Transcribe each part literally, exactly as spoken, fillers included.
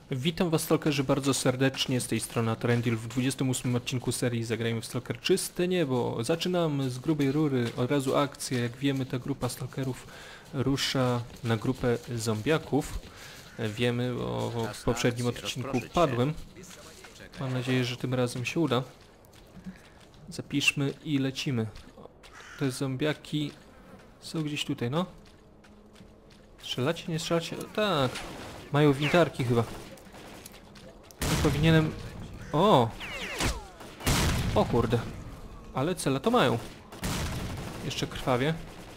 Witam was, stalkerzy, bardzo serdecznie, z tej strony Atrendil w dwudziestym ósmym odcinku serii Zagrajmy w Stalker Czyste Niebo. Zaczynamy z grubej rury, od razu akcja. Jak wiemy, ta grupa stalkerów rusza na grupę zombiaków. Wiemy, bo w poprzednim odcinku padłem. Mam nadzieję, że tym razem się uda. Zapiszmy i lecimy. Te zombiaki są gdzieś tutaj, no. Strzelacie, nie strzelacie? Tak. Mają wintarki chyba. Powinienem... O! O kurde. Ale cele to mają. Jeszcze krwawie.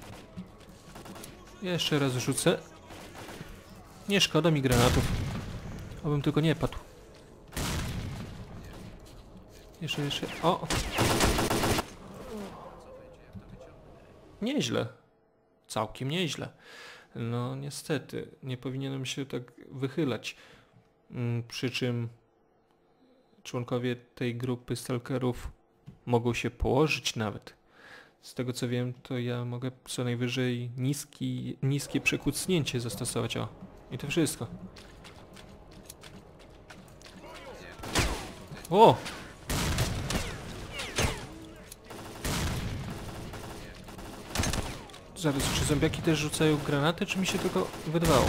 Jeszcze raz rzucę. Nie szkoda mi granatów. Obym tylko nie padł. Jeszcze, jeszcze... O! Nieźle. Całkiem nieźle. No niestety, nie powinienem się tak wychylać. Hmm, przy czym członkowie tej grupy stalkerów mogą się położyć nawet. Z tego co wiem, to ja mogę co najwyżej niski, niskie przekucnięcie zastosować. O, i to wszystko. O! Zaraz, czy zombiaki też rzucają granaty, czy mi się tylko wydawało?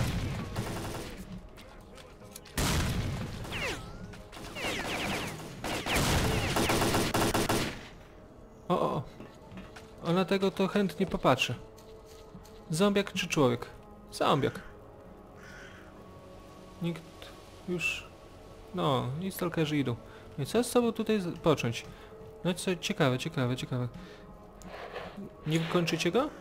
O, o, o, na tego to chętnie popatrzę. Zombiak czy człowiek? Zombiak. Nikt już... No, i stalkerzy idą. No i co z sobą tutaj począć? No co, ciekawe, ciekawe, ciekawe. Nie kończycie go?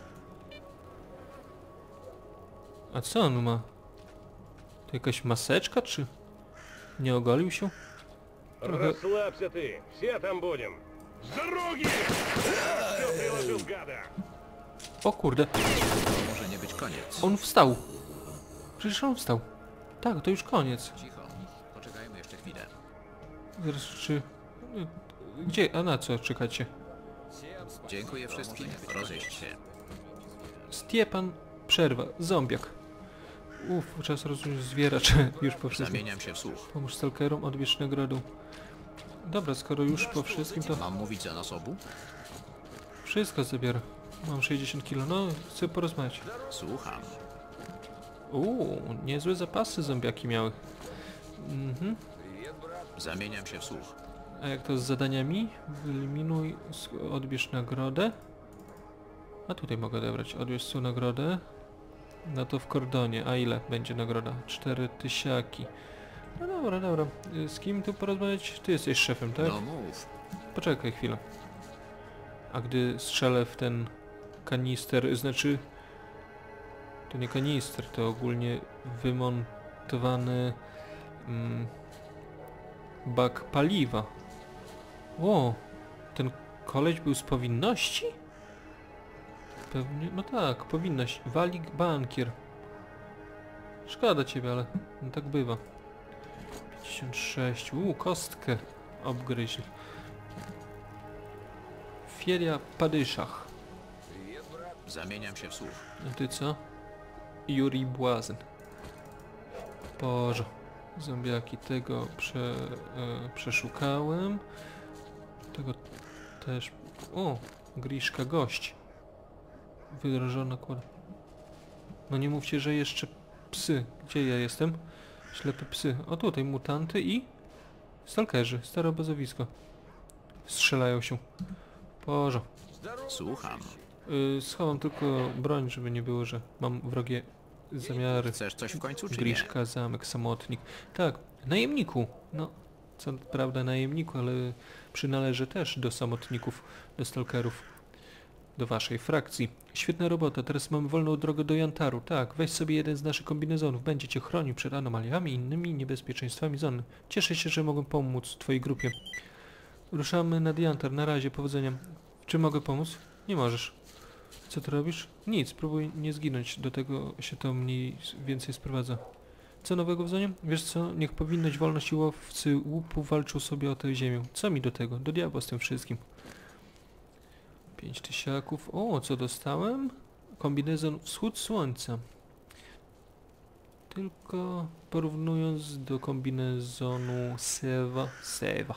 A co on ma? To jakaś maseczka, czy... Nie ogolił się? Trochę... Расслабься ты, все там будем. С дороги! Все приложил, гада! O kurde. To może nie być koniec. On wstał. Przecież on wstał. Tak, to już koniec. Cicho. Poczekajmy jeszcze chwilę. Zaraz, czy... Gdzie? A na co czekacie? Dziękuję wszystkim. Rozejść się. Stiepan, przerwa, zombiak. Uff, czas rozumiem zwieracz już po wszystkim. Zamieniam się w słuch. Pomóż stalkerom, odbierz nagrodę. Dobra, skoro już po wszystkim, to Mam mówić za nas obu? wszystko zabiorę. Mam sześćdziesiąt kilo, no chcę porozmawiać. Słucham. Uuu, niezłe zapasy zombiaki miały. Mhm. Zamieniam się w słuch. A jak to z zadaniami? Wyeliminuj, sk- odbierz nagrodę. A tutaj mogę odebrać. Odbierz tą nagrodę. No to w kordonie. A ile będzie nagroda? Cztery tysiaki. No dobra, dobra. Y, Z kim tu porozmawiać? Ty jesteś szefem, tak? No mów. Poczekaj chwilę. A gdy strzelę w ten kanister, znaczy... To nie kanister, to ogólnie wymontowany... Mm, bak paliwa. O, ten koleś był z powinności? Pewnie, no tak, powinność. Walik bankier. Szkoda ciebie, ale no tak bywa. pięćdziesiąt sześć. Uuu, kostkę obgryźli. Feria Padyszach. Zamieniam się w słuch. A ty co? Juri Błazen. Boże. Zombiaki, tego prze, e, przeszukałem. Tego też... O, Griszka gość. Wydrożona kłada. No nie mówcie, że jeszcze psy. Gdzie ja jestem? Ślepe psy. O tutaj mutanty i... Stalkerzy. Stare obozowisko. Strzelają się. Boże. Słucham. Yy, schowam tylko broń, żeby nie było, że mam wrogie zamiary. Chcesz coś w końcu, czy nie? Griszka, zamek, samotnik. Tak, najemniku. No, co prawda najemniku, ale przynależy też do samotników, do stalkerów, do waszej frakcji. Świetna robota, teraz mamy wolną drogę do Jantaru. Tak, weź sobie jeden z naszych kombinezonów, będzie cię chronił przed anomaliami i innymi niebezpieczeństwami zony. Cieszę się, że mogę pomóc twojej grupie. Ruszamy nad Jantar, na razie, powodzenia. W czym mogę pomóc? Nie możesz. Co ty robisz? Nic, próbuj nie zginąć, do tego się to mniej więcej sprowadza. Co nowego w zonie? Wiesz co, niech powinność, wolność i łowcy łupu walczą sobie o tę ziemię. Co mi do tego? Do diabła z tym wszystkim. Pięć tysiaków. O, co dostałem? Kombinezon wschód słońca. Tylko porównując do kombinezonu Seva, Seva.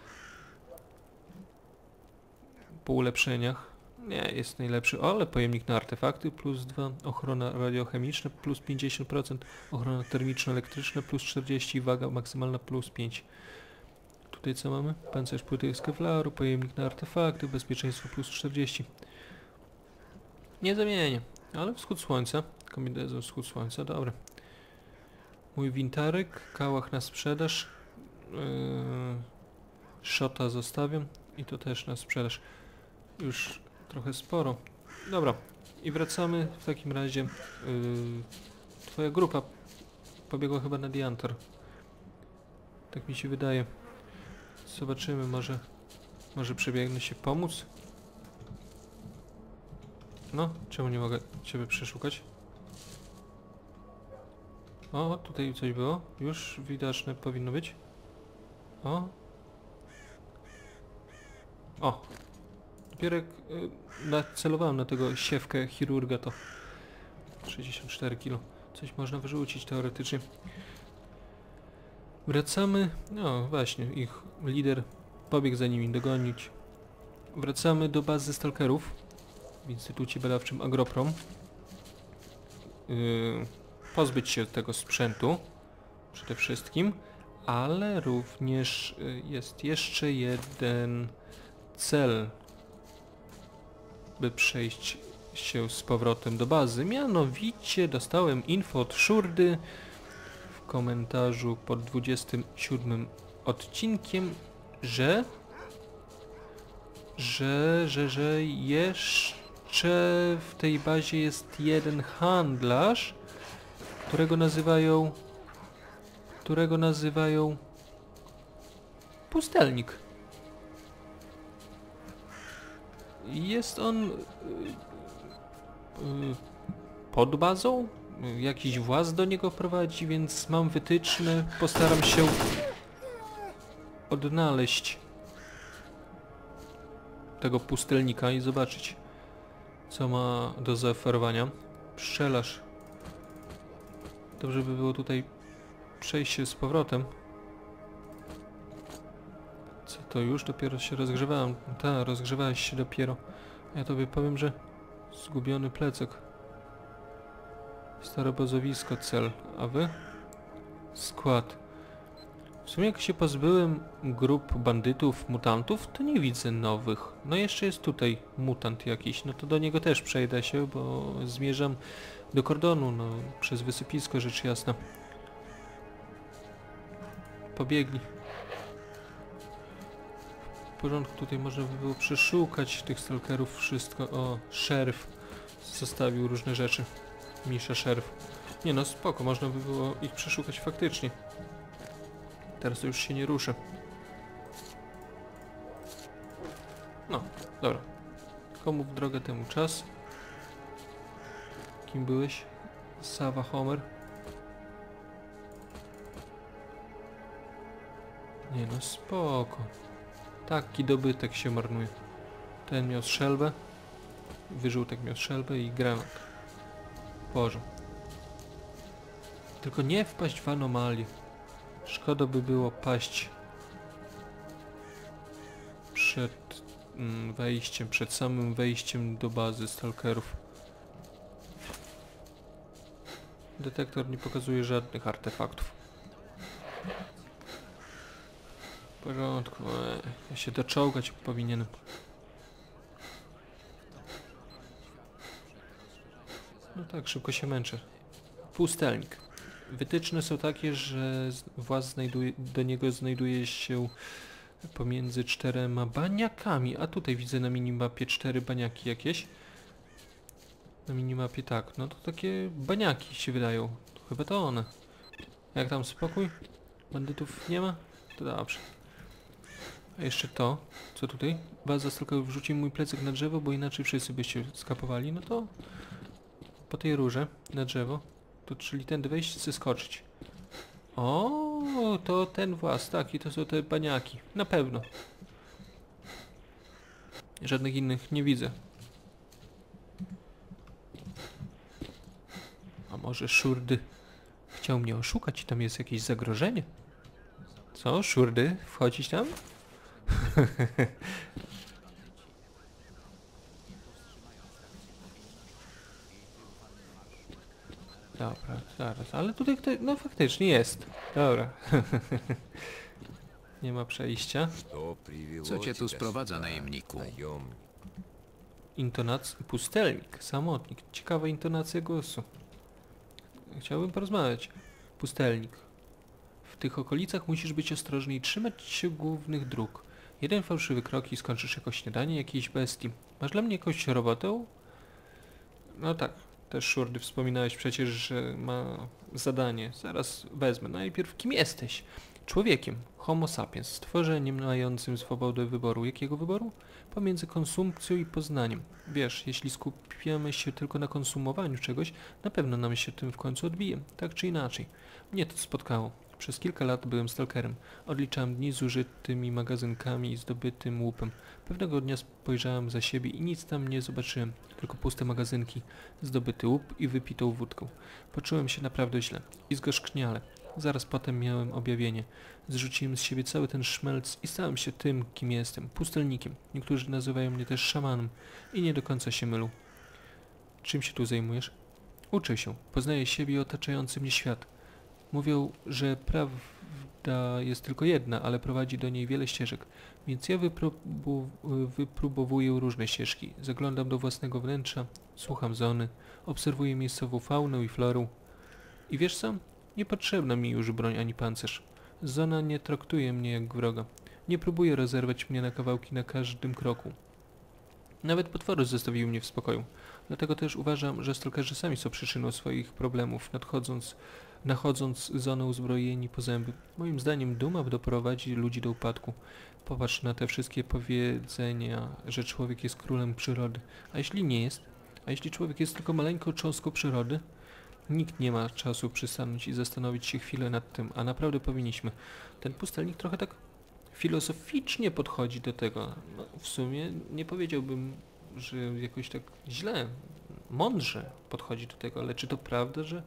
Po ulepszeniach nie jest najlepszy, ale pojemnik na artefakty plus dwa, ochrona radiochemiczna plus pięćdziesiąt procent, ochrona termiczno-elektryczna plus czterdzieści, waga maksymalna plus pięć. Tutaj co mamy? Pancerz płyty z kevlaru, pojemnik na artefakty, bezpieczeństwo plus czterdzieści. Nie zamienię, ale wschód słońca, kombinezon wschód słońca, dobra. Mój wintarek, kałach na sprzedaż, yy, szota zostawiam i to też na sprzedaż. Już trochę sporo. Dobra, i wracamy w takim razie. Yy, twoja grupa pobiegła chyba na Diantor. Tak mi się wydaje. Zobaczymy, może może przebiegnę się pomóc. No, czemu nie mogę ciebie przeszukać? O, tutaj coś było. Już widoczne powinno być. O. O. Dopiero jak y, nacelowałem na tego siewkę chirurga, to sześćdziesiąt cztery kilo. Coś można wyrzucić teoretycznie. Wracamy. No właśnie, ich lider pobiegł za nimi dogonić. Wracamy do bazy stalkerów w Instytucie Badawczym Agroprom. Yy, pozbyć się tego sprzętu przede wszystkim, ale również yy, jest jeszcze jeden cel, by przejść się z powrotem do bazy. Mianowicie dostałem info od Szurdy w komentarzu pod dwudziestym siódmym odcinkiem, że że, że, że jeszcze w tej bazie jest jeden handlarz, którego nazywają którego nazywają Pustelnik. Jest on yy, yy, pod bazą? Jakiś właz do niego prowadzi, więc mam wytyczne. Postaram się odnaleźć tego pustelnika i zobaczyć, co ma do zaoferowania. Pszczelarz. Dobrze by było tutaj przejść się z powrotem. Co to już? Dopiero się rozgrzewałem. Tak, rozgrzewałeś się dopiero. Ja tobie powiem, że zgubiony plecak. Stare obozowisko, cel. A wy? Skład. W sumie jak się pozbyłem grup bandytów, mutantów, to nie widzę nowych. No jeszcze jest tutaj mutant jakiś, no to do niego też przejdę się, bo zmierzam do kordonu, no przez wysypisko, rzecz jasna. Pobiegli. W porządku, tutaj można by było przeszukać tych stalkerów wszystko. O, szeryf zostawił różne rzeczy. Misza szeryf. Nie no, spoko, można by było ich przeszukać faktycznie. Teraz to już się nie ruszę. No, dobra. Komu w drogę, temu czas. Kim byłeś? Sava Homer. Nie no, spoko. Taki dobytek się marnuje. Ten miał strzelbę. Wyżółtek miał strzelbę i granat. Boże. Tylko nie wpaść w anomalię. Szkoda by było paść przed mm, wejściem, przed samym wejściem do bazy stalkerów. Detektor nie pokazuje żadnych artefaktów. W porządku, e, ja się doczołgać powinienem. No tak, szybko się męczę. Pustelnik. Wytyczne są takie, że właz znajduje, do niego znajduje się pomiędzy czterema baniakami, a tutaj widzę na minimapie cztery baniaki jakieś. Na minimapie tak, no to takie baniaki się wydają. To chyba to one. Jak tam spokój? Bandytów nie ma? To dobrze. A jeszcze to, co tutaj? Baza stalkerów wrzucił mój plecak na drzewo, bo inaczej wszyscy byście skapowali. No to po tej rurze na drzewo. To czyli tędy wejść, zeskoczyć. O, to ten włas, tak, i to są te baniaki. Na pewno. Żadnych innych nie widzę. A może Szurdy Chciał mnie oszukać, tam jest jakieś zagrożenie. Co, szurdy? Wchodzić tam? Dobra, zaraz, ale tutaj ktoś, no faktycznie jest. Dobra. Nie ma przejścia. Co cię tu sprowadza, najemniku? Intonacja, pustelnik, samotnik. Ciekawa intonacja głosu. Chciałbym porozmawiać. Pustelnik. W tych okolicach musisz być ostrożny i trzymać się głównych dróg. Jeden fałszywy krok i skończysz jako śniadanie jakiejś bestii. Masz dla mnie jakąś robotę? No tak. Też Szurdy wspominałeś przecież, że ma zadanie. Zaraz wezmę. Najpierw kim jesteś? Człowiekiem. Homo sapiens. Stworzeniem mającym swobodę wyboru. Jakiego wyboru? Pomiędzy konsumpcją i poznaniem. Wiesz, jeśli skupiamy się tylko na konsumowaniu czegoś, na pewno nam się tym w końcu odbije. Tak czy inaczej. Mnie to spotkało. Przez kilka lat byłem stalkerem. Odliczałem dni z użytymi magazynkami i zdobytym łupem. Pewnego dnia spojrzałem za siebie i nic tam nie zobaczyłem. Tylko puste magazynki, zdobyty łup i wypitą wódką. Poczułem się naprawdę źle i zgorzkniale. Zaraz potem miałem objawienie. Zrzuciłem z siebie cały ten szmelc i stałem się tym, kim jestem. Pustelnikiem. Niektórzy nazywają mnie też szamanem i nie do końca się mylą. Czym się tu zajmujesz? Uczę się. Poznaję siebie i otaczający mnie świat. Mówią, że prawda jest tylko jedna, ale prowadzi do niej wiele ścieżek, więc ja wypróbu wypróbowuję różne ścieżki. Zaglądam do własnego wnętrza, słucham zony, obserwuję miejscową faunę i florę. I wiesz co? Niepotrzebna mi już broń ani pancerz. Zona nie traktuje mnie jak wroga. Nie próbuje rozerwać mnie na kawałki na każdym kroku. Nawet potwory zostawiły mnie w spokoju. Dlatego też uważam, że stalkerzy sami są przyczyną swoich problemów, nadchodząc, nachodząc zonę uzbrojeni po zęby. Moim zdaniem duma doprowadzi ludzi do upadku. Popatrz na te wszystkie powiedzenia, że człowiek jest królem przyrody. A jeśli nie jest? A jeśli człowiek jest tylko maleńką cząstką przyrody? Nikt nie ma czasu przystanąć i zastanowić się chwilę nad tym, a naprawdę powinniśmy. Ten pustelnik trochę tak filozoficznie podchodzi do tego. No, w sumie nie powiedziałbym, że jakoś tak źle, mądrze podchodzi do tego, ale czy to prawda, że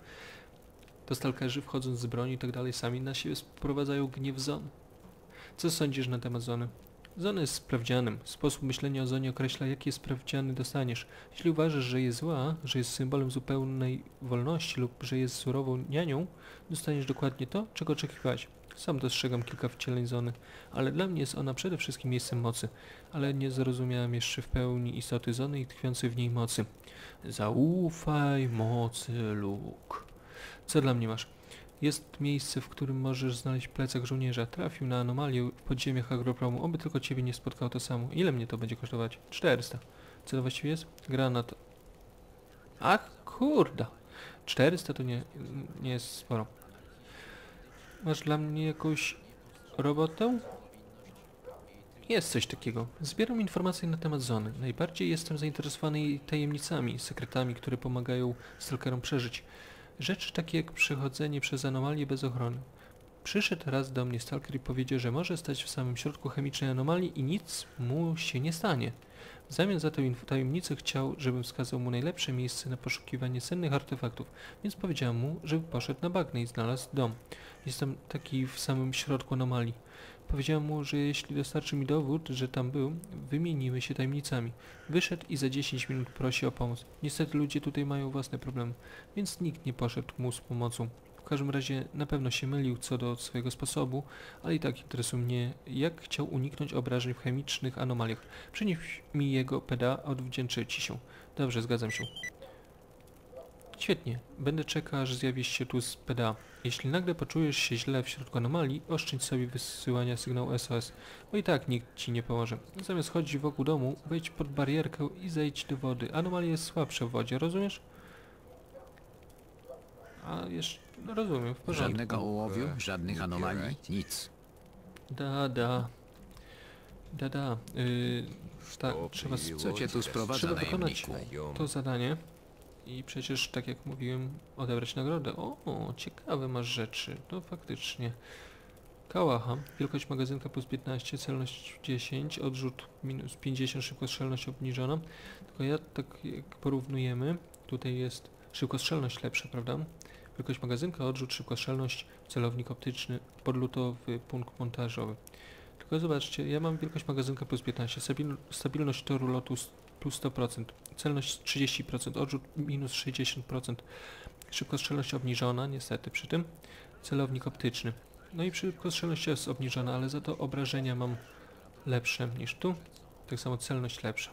to stalkerzy wchodząc z broni i tak dalej sami na siebie sprowadzają gniew zon? Co sądzisz na temat zony? Zona jest sprawdzianem. Sposób myślenia o zonie określa, jaki sprawdziany dostaniesz. Jeśli uważasz, że jest zła, że jest symbolem zupełnej wolności lub że jest surową nianią, dostaniesz dokładnie to, czego oczekiwałeś. Sam dostrzegam kilka wcieleń zony, ale dla mnie jest ona przede wszystkim miejscem mocy, ale nie zrozumiałem jeszcze w pełni istoty zony i tkwiącej w niej mocy. Zaufaj mocy, Luke. Co dla mnie masz? Jest miejsce, w którym możesz znaleźć plecak żołnierza. Trafił na anomalię w podziemiach agropromu. Oby tylko ciebie nie spotkało to samo. Ile mnie to będzie kosztować? czterysta. Co to właściwie jest? Granat. Ach, kurda. czterysta to nie, nie jest sporo. Masz dla mnie jakąś robotę? Jest coś takiego. Zbieram informacje na temat zony. Najbardziej jestem zainteresowany jej tajemnicami, sekretami, które pomagają stalkerom przeżyć. Rzeczy takie jak przechodzenie przez anomalię bez ochrony. Przyszedł raz do mnie stalker i powiedział, że może stać w samym środku chemicznej anomalii i nic mu się nie stanie. W zamian za tę tajemnicę chciał, żebym wskazał mu najlepsze miejsce na poszukiwanie cennych artefaktów, więc powiedziałem mu, żeby poszedł na bagno i znalazł dom. Jestem taki w samym środku anomalii. Powiedziałem mu, że jeśli dostarczy mi dowód, że tam był, wymienimy się tajemnicami. Wyszedł i za dziesięć minut prosi o pomoc. Niestety ludzie tutaj mają własne problemy, więc nikt nie poszedł mu z pomocą. W każdym razie na pewno się mylił co do swojego sposobu, ale i tak interesuje mnie, jak chciał uniknąć obrażeń w chemicznych anomaliach. Przynieś mi jego P D A, odwdzięczę ci się. Dobrze, zgadzam się. Świetnie. Będę czekał, aż zjawisz się tu z P D A. Jeśli nagle poczujesz się źle w środku anomalii, oszczędź sobie wysyłania sygnału S O S, bo i tak nikt ci nie pomoże. Zamiast chodzić wokół domu, wejdź pod barierkę i zejdź do wody. Anomalia jest słabsza w wodzie, rozumiesz? A jeszcze... No rozumiem, w porządku. Żadnego ołowiu, żadnych anomalii, nic. Da, da. Da, da. Yy, tak, trzeba... Co cię tu sprowadza, Trzeba wykonać najemniku? to zadanie. I przecież, tak jak mówiłem, odebrać nagrodę. O, o, ciekawe masz rzeczy. No faktycznie. Kałacha. Wielkość magazynka plus piętnaście, celność dziesięć, odrzut minus pięćdziesiąt, szybkostrzelność obniżona. Tylko ja tak jak porównujemy, tutaj jest szybkostrzelność lepsza, prawda? Wielkość magazynka, odrzut, szybkostrzelność, celownik optyczny, podlutowy, punkt montażowy. Tylko zobaczcie, ja mam wielkość magazynka plus piętnaście, stabil, stabilność toru lotu plus sto procent, celność trzydzieści procent, odrzut minus sześćdziesiąt procent, szybkostrzelność obniżona, niestety przy tym, celownik optyczny. No i szybkostrzelność jest obniżona, ale za to obrażenia mam lepsze niż tu, tak samo celność lepsza.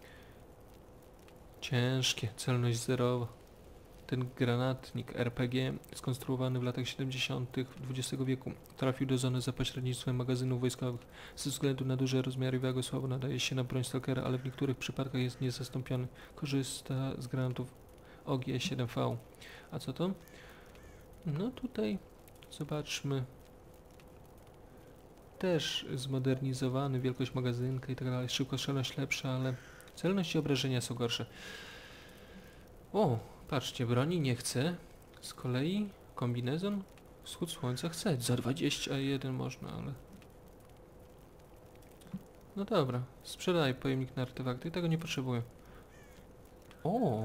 Ciężkie, celność zerowa. Ten granatnik R P G skonstruowany w latach siedemdziesiątych dwudziestego wieku trafił do zony za pośrednictwem magazynów wojskowych. Ze względu na duże rozmiary i wagę słabo nadaje się na broń Stalkera, ale w niektórych przypadkach jest niezastąpiony. Korzysta z granatów O G siedem V. A co to? No tutaj zobaczmy. Też zmodernizowany, wielkość magazynka i tak dalej. Szybkostrzelność lepsza, ale celność i obrażenia są gorsze. O, patrzcie, broni nie chcę. Z kolei kombinezon wschód słońca chce. Za dwadzieścia jeden można, ale... No dobra, sprzedaj pojemnik na artefakty. Tego nie potrzebuję. O!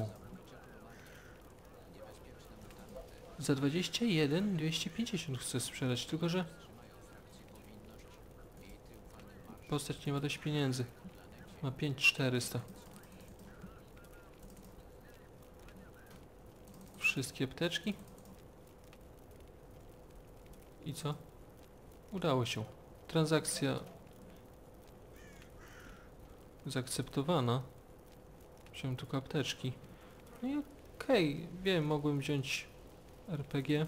Za dwadzieścia jeden dwieście pięćdziesiąt chcę sprzedać, tylko że... Postać nie ma dość pieniędzy. Ma pięć tysięcy czterysta. Wszystkie apteczki. I co? Udało się. Transakcja zaakceptowana. Wziąłem tylko apteczki. No i okej, okay. Wiem, mogłem wziąć R P G.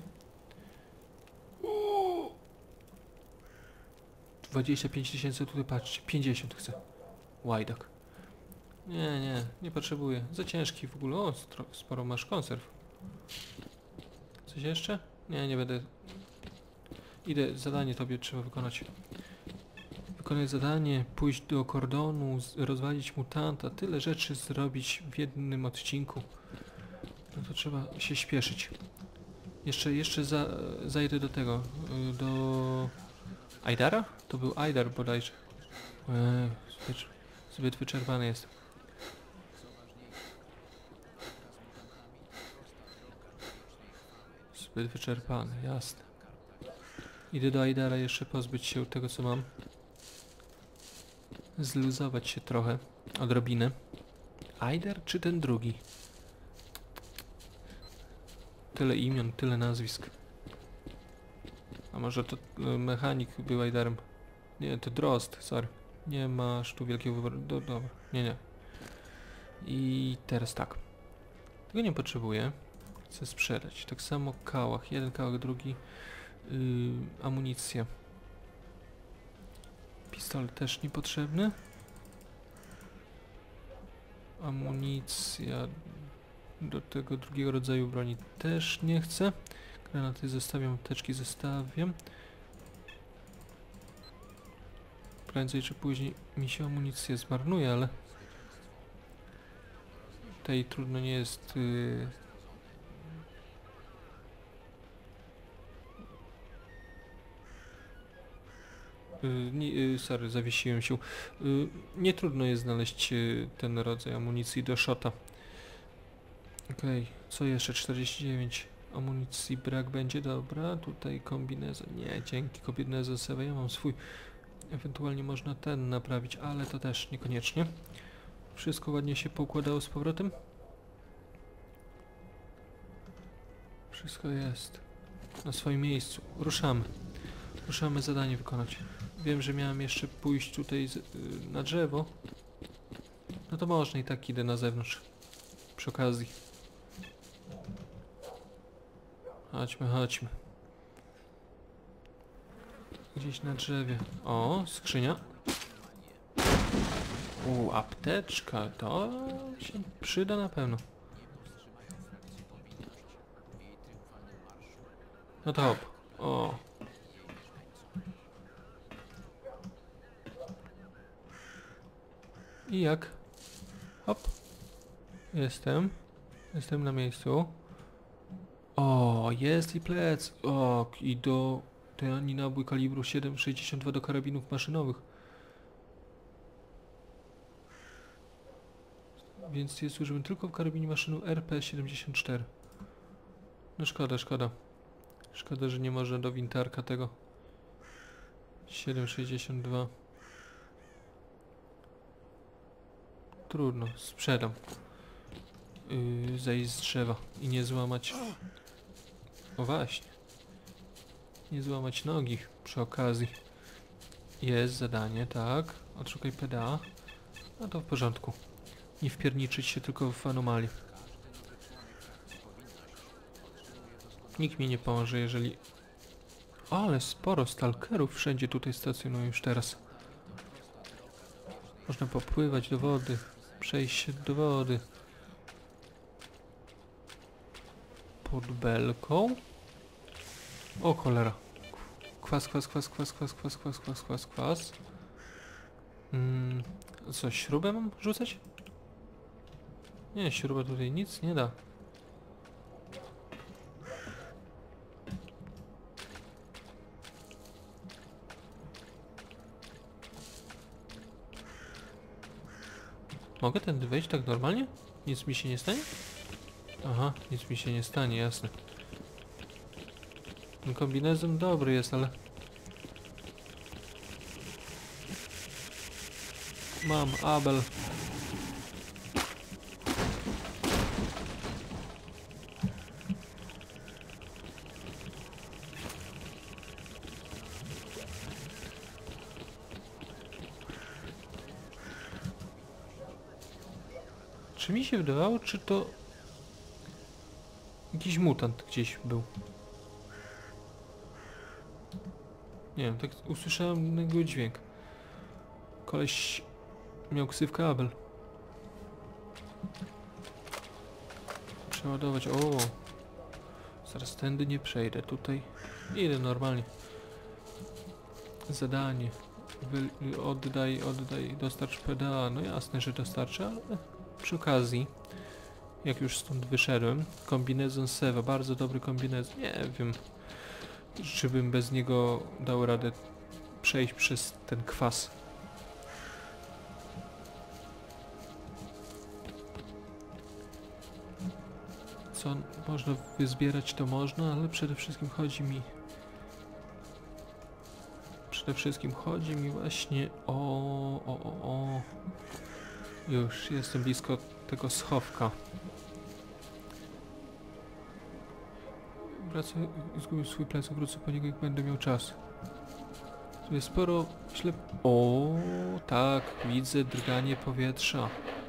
dwadzieścia pięć tysięcy, tutaj patrzcie, pięćdziesiąt chcę. Łajdak. Nie, nie, nie potrzebuję. Za ciężki w ogóle. O, sporo masz konserw. Coś jeszcze? Nie, nie będę. Idę, zadanie tobie trzeba wykonać. Wykonać zadanie, pójść do kordonu, rozwalić mutanta, tyle rzeczy zrobić w jednym odcinku. No to trzeba się śpieszyć. Jeszcze, jeszcze za, zajdę do tego, do... Aidara? To był Aidar bodajże. Eee, zbyt, zbyt wyczerpany jest. Zbyt wyczerpany, jasne. Idę do Aidara jeszcze pozbyć się tego, co mam. Zluzować się trochę. Odrobinę. Aidar czy ten drugi? Tyle imion, tyle nazwisk. A może to y, mechanik był Aidarem? Nie, to Drost, sorry. Nie masz tu wielkiego wyboru. Do, dobra, nie, nie. I teraz tak. Tego nie potrzebuję. Chcę sprzedać. Tak samo kałach. Jeden kałach, drugi yy, amunicja. Pistolet też niepotrzebny. Amunicja do tego drugiego rodzaju broni też nie chcę. Granaty zostawiam, apteczki zostawiam. Prędzej czy później mi się amunicja zmarnuje, ale tej trudno nie jest. Yy... Yy, nie, yy, sorry, zawiesiłem się. Yy, nie trudno jest znaleźć yy, ten rodzaj amunicji do shota. Okej, okay. Co jeszcze? czterdzieści dziewięć. Amunicji brak będzie, dobra. Tutaj kombinezon. Nie, dzięki kombinezon sobie. Ja mam swój. Ewentualnie można ten naprawić, ale to też niekoniecznie. Wszystko ładnie się poukładało z powrotem. Wszystko jest na swoim miejscu. Ruszamy. Ruszamy zadanie wykonać. Wiem, że miałem jeszcze pójść tutaj z, yy, na drzewo. No to można i tak idę na zewnątrz. Przy okazji. Chodźmy, chodźmy. Gdzieś na drzewie. O, skrzynia. U, apteczka. To się przyda na pewno. No to hop. O. I jak? Hop. Jestem. Jestem na miejscu. O, jest i plec. O, i do... Ten nabój kalibru siedem sześćdziesiąt dwa do karabinów maszynowych. Więc jest użyłem tylko w karabinie maszynu R P siedemdziesiąt cztery. No szkoda, szkoda. Szkoda, że nie można do wintarka tego. siedem sześćdziesiąt dwa. Trudno, sprzedam. Yy, zejść z drzewa i nie złamać... O właśnie. Nie złamać nogi przy okazji. Jest zadanie, tak. Odszukaj P D A. No to w porządku. Nie wpierniczyć się tylko w anomalię. Nikt mi nie pomoże, jeżeli... O, ale sporo stalkerów wszędzie tutaj stacjonują już teraz. Można popływać do wody. Przejść się do wody. Pod belką? O cholera. Kwas, kwas, kwas, kwas, kwas, kwas, kwas, kwas, kwas, kwas. Mm, co, śrubę mam rzucać? Nie, śruba tutaj nic nie da. Mogę tędy wejść tak normalnie? Nic mi się nie stanie? Aha, nic mi się nie stanie, jasne. Ten kombinezon dobry jest, ale... Mam Abel. Czy mi się wydawało, czy to... Jakiś mutant gdzieś był. Nie wiem, tak usłyszałem jego dźwięk. Koleś miał ksywkę Abel. Przeładować, o. Zaraz tędy nie przejdę, tutaj idę normalnie. Zadanie. Wy, oddaj, oddaj, dostarcz P D A. No jasne, że dostarczę, ale przy okazji, jak już stąd wyszedłem, kombinezon Seva, bardzo dobry kombinezon. Nie wiem, czy bym bez niego dał radę przejść przez ten kwas. Co można wyzbierać, to można, ale przede wszystkim chodzi mi... Przede wszystkim chodzi mi właśnie o... o, o, o. Już jestem blisko tego schowka. Wracę, zgubię swój plecak, wrócę po niego, jak będę miał czas. Tu jest sporo ślep... O, tak, widzę drganie powietrza.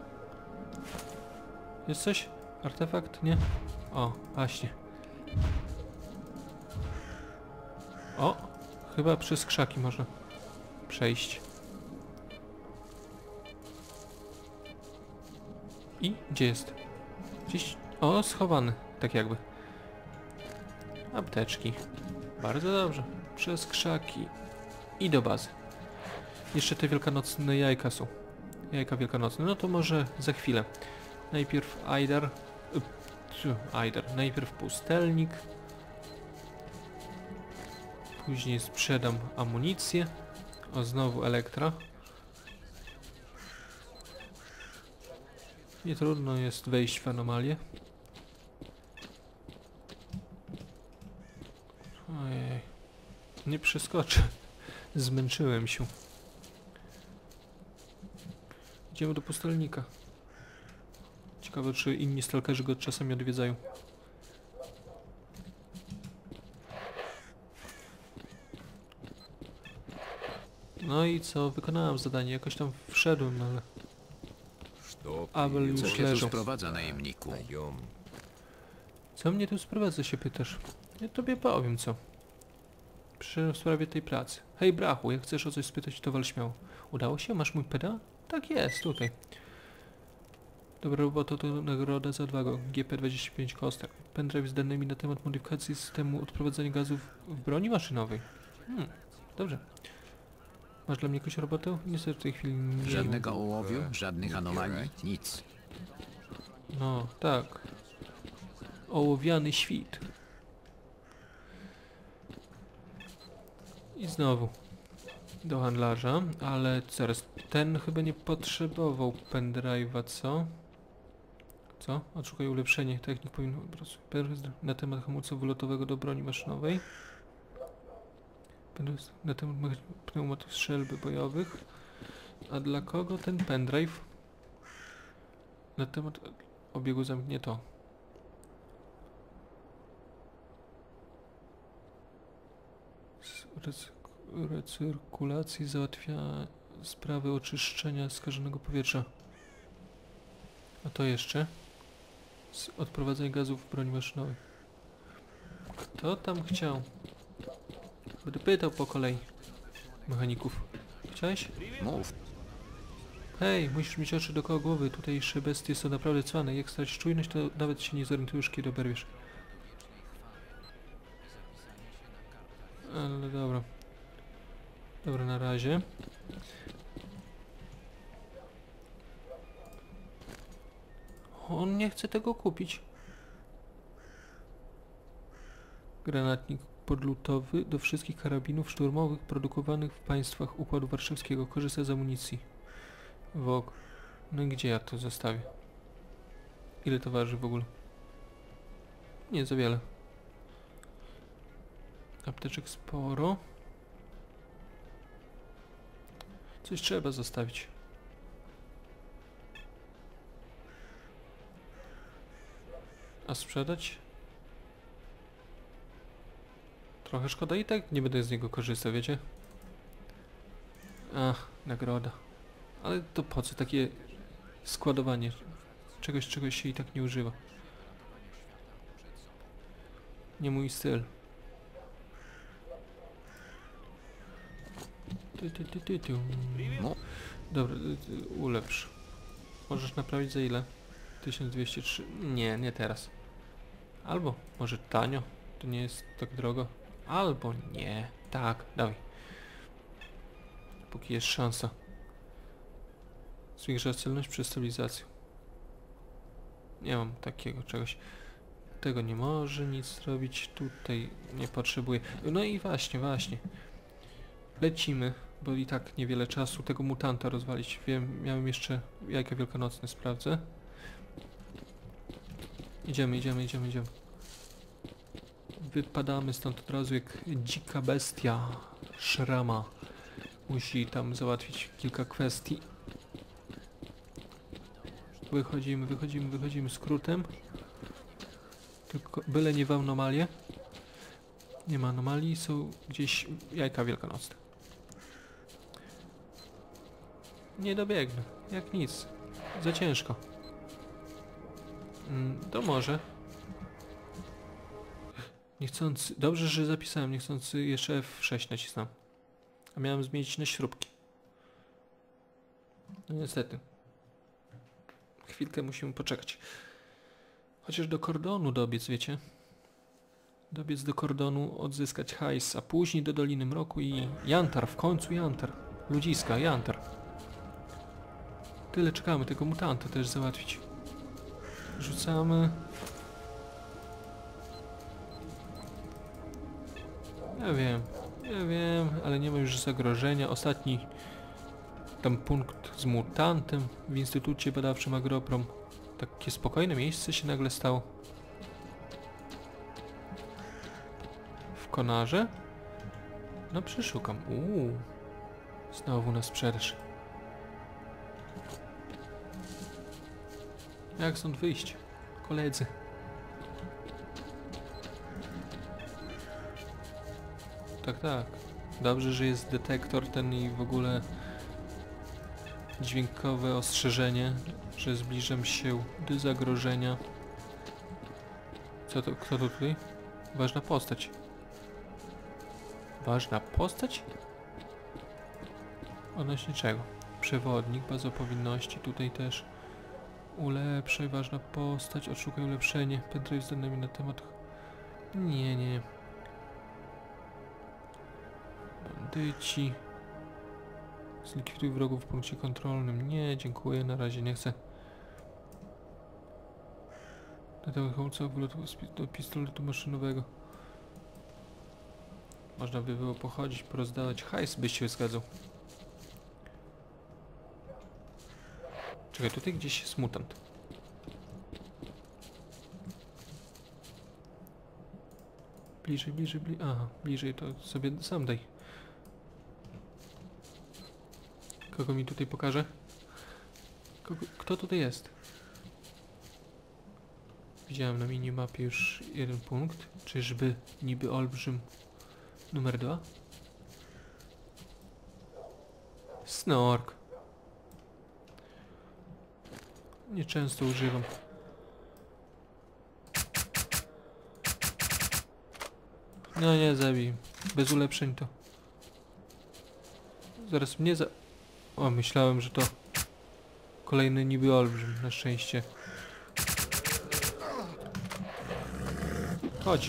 Jest coś? Artefakt? Nie? O, właśnie. O, chyba przez krzaki można przejść. I gdzie jest? Gdzieś... O, schowany, tak jakby. Apteczki. Bardzo dobrze. Przez krzaki. I do bazy. Jeszcze te wielkanocne jajka są. Jajka wielkanocne. No to może za chwilę. Najpierw Aidar. Aidar. Najpierw pustelnik. Później sprzedam amunicję. O, znowu Elektra. Nie trudno jest wejść w anomalię. Ojej. Nie przeskoczę. Zmęczyłem się. Idziemy do pustelnika. Ciekawe, czy inni stalkerzy go czasami odwiedzają. No i co? Wykonałem zadanie. Jakoś tam wszedłem, ale... Abel Co już cię tu leżał. sprowadza, najemniku? Co mnie tu sprowadza, się pytasz? Ja tobie powiem co. Przy w sprawie tej pracy. Hej brachu, jak chcesz o coś spytać, to wal śmiało. Udało się? Masz mój peda? Tak jest, tutaj. Dobra robota to nagroda za odwagę. G P dwadzieścia pięć kostek. Pendrive z danymi na temat modyfikacji systemu odprowadzania gazów w broni maszynowej. Hmm, dobrze. Masz dla mnie jakąś robotę? Niestety w tej chwili nie... Żadnego ołowiu, żadnych anomalii, nic. No, tak. Ołowiany świt. I znowu do handlarza, ale zaraz, ten chyba nie potrzebował pendrive'a, co? Co? Odszukaj ulepszenie. Technik powinno na temat hamulca wylotowego do broni maszynowej. Na temat pneumatów strzelby bojowych. A dla kogo ten pendrive? Na temat obiegu zamknie to. Recyrkulacji załatwia sprawy oczyszczenia skażonego powietrza. A to jeszcze? Z odprowadzenia gazów w broni maszynowej. Kto tam chciał? Będę pytał po kolei mechaników. Chciałeś? Mów. Hej, musisz mieć oczy dookoła głowy. Tutejsze bestie są naprawdę cwane. Jak stracisz czujność, to nawet się nie zorientujesz, kiedy oberwiesz. Ale dobra. Dobra, na razie. On nie chce tego kupić. Granatnik podlutowy do wszystkich karabinów szturmowych produkowanych w państwach Układu Warszawskiego. Korzysta z amunicji. W ok. No i gdzie ja to zostawię? Ile to waży w ogóle? Nie za wiele. Apteczek sporo. Coś trzeba zostawić. A sprzedać? Trochę szkoda i tak nie będę z niego korzystał, wiecie? Ach, nagroda. Ale to po co takie składowanie czegoś, czegoś się i tak nie używa? Nie mój styl. Ty, ty, ty, ty, ty. No. Dobra, ulepsz. Możesz naprawić za ile? tysiąc dwieście trzy. Nie, nie teraz. Albo może tanio. To nie jest tak drogo. Albo nie. Tak, dawaj. Póki jest szansa. Zwiększa celność przez stabilizację. Nie mam takiego czegoś. Tego nie może nic zrobić. Tutaj nie potrzebuję. No i właśnie, właśnie. Lecimy, bo i tak niewiele czasu tego mutanta rozwalić. Wiem, miałem jeszcze jajka wielkanocne, sprawdzę. Idziemy, idziemy, idziemy, idziemy. Wypadamy stąd od razu jak dzika bestia. Szrama. Musi tam załatwić kilka kwestii. Wychodzimy, wychodzimy, wychodzimy skrótem. Tylko byle nie w anomalię. Nie ma anomalii, są gdzieś jajka wielkanocne. Nie dobiegnę, jak nic. Za ciężko. Mm, to może. Niechcący, dobrze, że zapisałem, niechcący jeszcze F sześć nacisnąłem. A miałem zmienić na śrubki. No niestety. Chwilkę musimy poczekać. Chociaż do kordonu dobiec, wiecie? Dobiec do kordonu, odzyskać hajs, a później do Doliny Mroku i Jantar, w końcu Jantar. Ludziska, Jantar. Tyle czekamy, tego mutanta też załatwić. Rzucamy. Ja wiem, ja wiem, ale nie ma już zagrożenia. Ostatni tam punkt z mutantem w Instytucie Badawczym Agroprom. Takie spokojne miejsce się nagle stało. W Konarze? No przeszukam. Uuu. Znowu na sprzedaż. Jak stąd wyjść? Koledzy. Tak, tak. Dobrze, że jest detektor ten i w ogóle dźwiękowe ostrzeżenie, że zbliżam się do zagrożenia. Co to? Kto to tutaj? Ważna postać. Ważna postać? Odnośnie czego? Przewodnik, baza powinności, tutaj też. Ulepszaj, ważna postać, odszukaj ulepszenie. Pendrive z danymi na temat... Nie, nie. Bandyci. Zlikwiduj wrogów w punkcie kontrolnym. Nie, dziękuję, na razie nie chcę. Na temat hamulca wylotu do pistoletu maszynowego. Można by było pochodzić, porozdawać hajs, byś się zgadzał. Czekaj, tutaj gdzieś jest mutant. Bliżej, bliżej, bliżej. Aha, bliżej to sobie sam daj. Kogo mi tutaj pokaże? Kogo, kto tutaj jest? Widziałem na minimapie już jeden punkt. Czyżby niby olbrzym numer dwa? Snork. Nieczęsto używam. No nie, zabij. Bez ulepszeń to. Zaraz mnie za... O, myślałem, że to kolejny niby olbrzym, na szczęście. Chodź.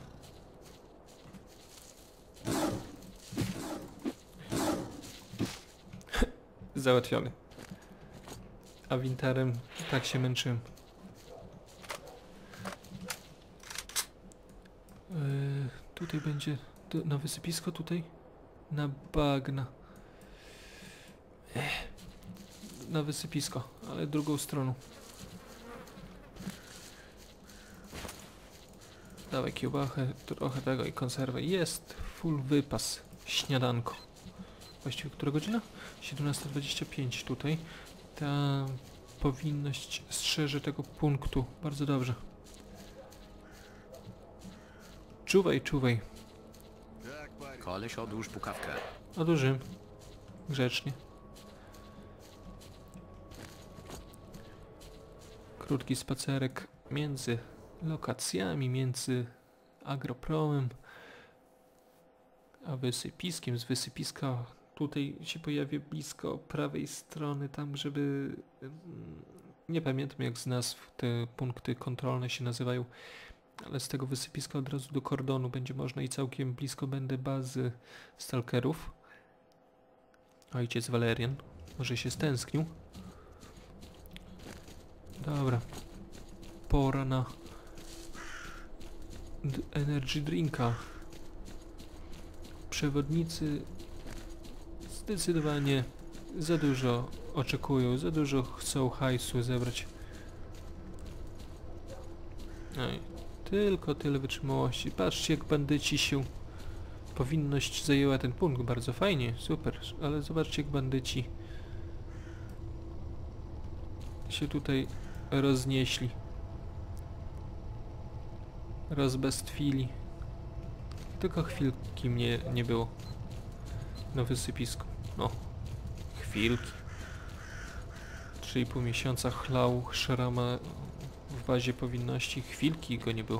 Załatwiony. A winterem tak się męczyłem. Yy, tutaj będzie do, na wysypisko, tutaj na bagna. Ech. Na wysypisko, ale drugą stroną. Dawaj kiełbachę, trochę tego i konserwę. Jest full wypas. Śniadanko. Właściwie która godzina? siedemnasta dwadzieścia pięć tutaj. Ta powinność strzeże tego punktu. Bardzo dobrze. Czuwaj, czuwaj. Koleś, odłóż pukawkę. Odłożyłem. Grzecznie. Krótki spacerek między lokacjami, między agropromem a wysypiskiem. Z wysypiska tutaj się pojawię blisko prawej strony, tam żeby... Nie pamiętam jak z nazw te punkty kontrolne się nazywają, ale z tego wysypiska od razu do kordonu będzie można i całkiem blisko będę bazy stalkerów. Ojciec Valerian może się stęsknił. Dobra. Pora na energy drinka. Przewodnicy zdecydowanie za dużo oczekują, za dużo chcą hajsu zebrać. No i tylko tyle wytrzymałości. Patrzcie jak bandyci się... Powinność zajęła ten punkt, bardzo fajnie, super, ale zobaczcie jak bandyci się tutaj roznieśli. Rozbestwili. Tylko chwilki mnie nie było na wysypisku. No, chwilki. trzy i pół miesiąca chlał szrama w bazie powinności. Chwilki go nie było.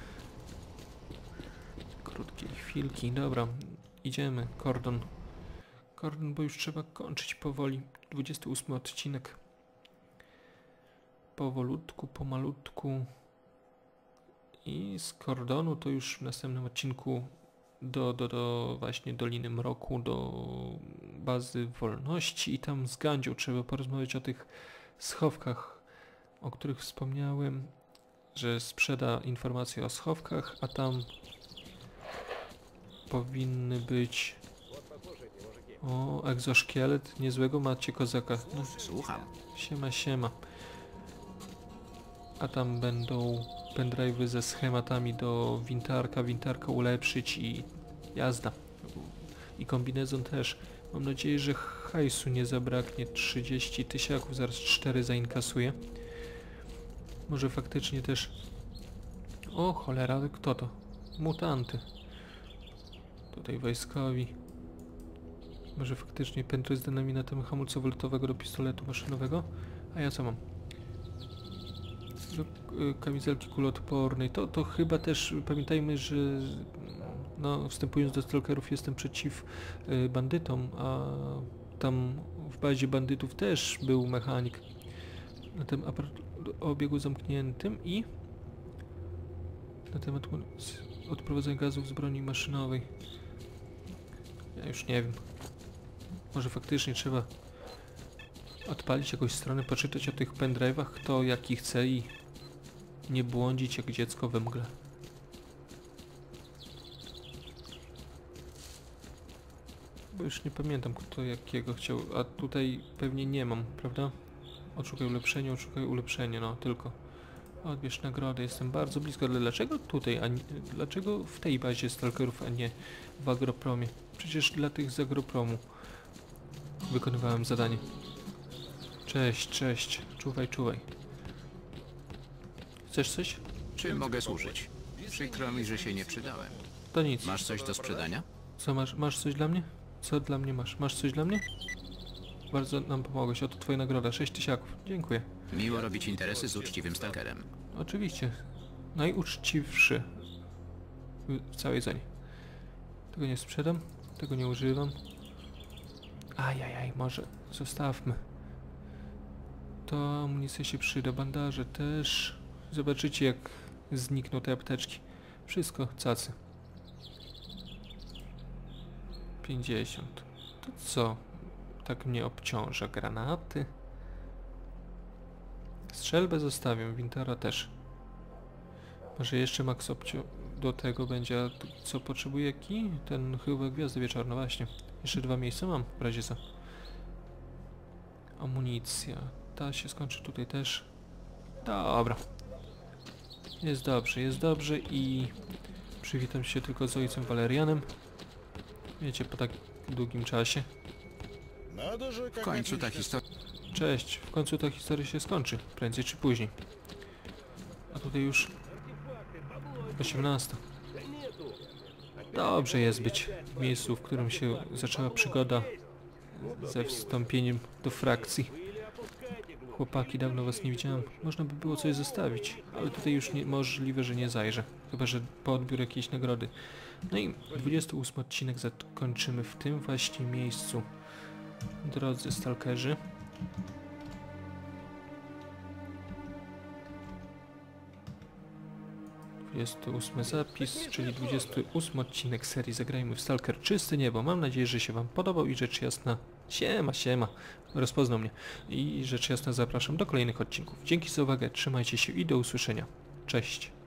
Krótkie chwilki. Dobra, idziemy. Kordon. Kordon, bo już trzeba kończyć powoli. dwudziesty ósmy odcinek. Powolutku, pomalutku. I z Kordonu to już w następnym odcinku do, do, do właśnie Doliny Mroku, do bazy wolności i tam z Gandzią trzeba porozmawiać o tych schowkach, o których wspomniałem, że sprzeda informacje o schowkach, a tam powinny być... O, egzoszkielet, niezłego macie kozaka. No, Słucham. siema, siema. A tam będą pendrive'y ze schematami do wintarka, wintarka ulepszyć i jazda. I kombinezon też. Mam nadzieję, że hajsu nie zabraknie. trzydzieści tysiaków, zaraz cztery zainkasuję. Może faktycznie też... O cholera, kto to? Mutanty. Tutaj wojskowi. Może faktycznie pendrive z denominatem hamulca woltowego do pistoletu maszynowego. A ja co mam? Do y, kamizelki kuloodpornej. To, to chyba też pamiętajmy, że no, wstępując do stalkerów jestem przeciw y, bandytom, a tam w bazie bandytów też był mechanik na tym obiegu zamkniętym i na temat odprowadzenia gazów z broni maszynowej. Ja już nie wiem. Może faktycznie trzeba odpalić jakąś stronę, poczytać o tych pendrive'ach, kto jaki chce i nie błądzić jak dziecko we mgle. Bo już nie pamiętam kto jakiego chciał, a tutaj pewnie nie mam, prawda? Odszukaj ulepszenie, odszukaj ulepszenie, no tylko. Odbierz nagrodę, jestem bardzo blisko, ale dlaczego tutaj, a nie, dlaczego w tej bazie stalkerów, a nie w Agropromie? Przecież dla tych z Agropromu wykonywałem zadanie. Cześć, cześć, czuwaj, czuwaj. Chcesz coś? Czym mogę służyć? Przykro mi, że się nie przydałem. To nic. Masz coś do sprzedania? Co masz? Masz coś dla mnie? Co dla mnie masz? Masz coś dla mnie? Bardzo nam pomogłeś, oto twoja nagroda, sześć tysiaków. Dziękuję. Miło robić interesy z uczciwym stalkerem. Oczywiście. Najuczciwszy w całej zoni. Tego nie sprzedam, tego nie używam. Ajajaj, może zostawmy. To amunicja się przyda, bandaże też. Zobaczycie, jak znikną te apteczki. Wszystko cacy. pięćdziesiąt. To co? Tak mnie obciąża. Granaty. Strzelbę zostawiam, Wintera też. Może jeszcze Max obcio do tego będzie, a co potrzebuje kij? Ten chyba gwiazdy wieczorne, właśnie. Jeszcze dwa miejsca mam, w razie co. Amunicja. Ta się skończy tutaj też. Dobra. Jest dobrze, jest dobrze i przywitam się tylko z ojcem Walerianem. Wiecie, po tak długim czasie. W końcu ta historia... Cześć, w końcu ta historia się skończy, prędzej czy później. A tutaj już osiemnasta. Dobrze jest być w miejscu, w którym się zaczęła przygoda ze wstąpieniem do frakcji. Chłopaki, dawno was nie widziałem. Można by było coś zostawić, ale tutaj już nie, możliwe, że nie zajrzę. Chyba że po odbiór jakiejś nagrody. No i dwudziesty ósmy odcinek zakończymy w tym właśnie miejscu. Drodzy stalkerzy. dwudziesty ósmy zapis, czyli dwudziesty ósmy odcinek serii Zagrajmy w Stalker Czyste Niebo. Mam nadzieję, że się wam podobał i rzecz jasna... Siema, siema. Rozpoznał mnie. I rzecz jasna zapraszam do kolejnych odcinków. Dzięki za uwagę, trzymajcie się i do usłyszenia. Cześć.